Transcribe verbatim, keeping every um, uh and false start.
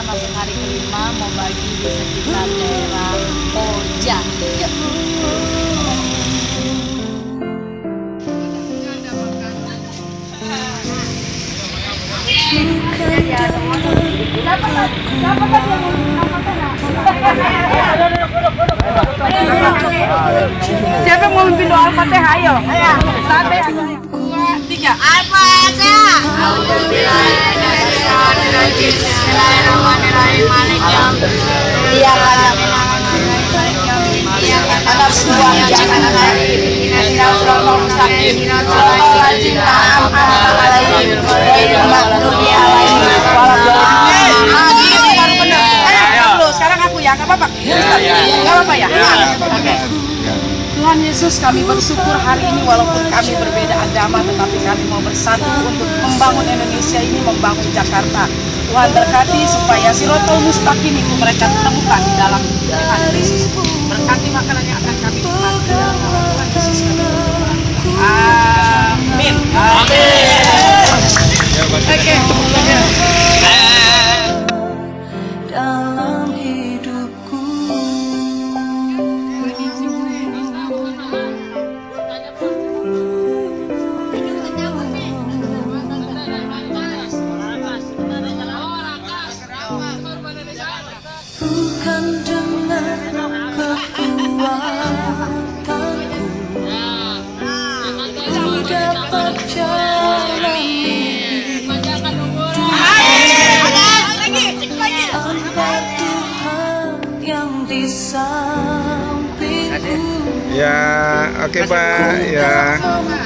masuk hari kelima mau bagi di sekitar daerah Koja. Yuk. Siapa mau mimpin doa Al-Fatihah? Ayo. Sampai dua, tiga. Al-Fatihah. Bismillahirrahmanirrahim. Malik yaumiddin. Iya kan. Ada sebuah jangan hari ini siratal mustaqim siratal ladzina an'amta alaihim ghairil maghdubi alaihim waladdallin. Amin. Baru benar. Ayo dulu, sekarang aku ya, enggak apa-apa. Enggak apa-apa ya? Oke. Tuhan Yesus, kami bersyukur hari ini walaupun kami berbeda agama tetapi kami mau bersatu untuk membangun Indonesia ini, membangun Jakarta. Tuhan berkati supaya siratal mustaqim itu mereka temukan di dalam Tuhan Yesus. Berkati makanan yang akan kami nikmati dalam nama Tuhan Yesus kami berdoa. Amin. Amin. Oke. Dalam hidupku bukan dengan kekuatanku ku dapat jalani tanpa Tuhan yang di sampingku. Ya, oke Pak, ya.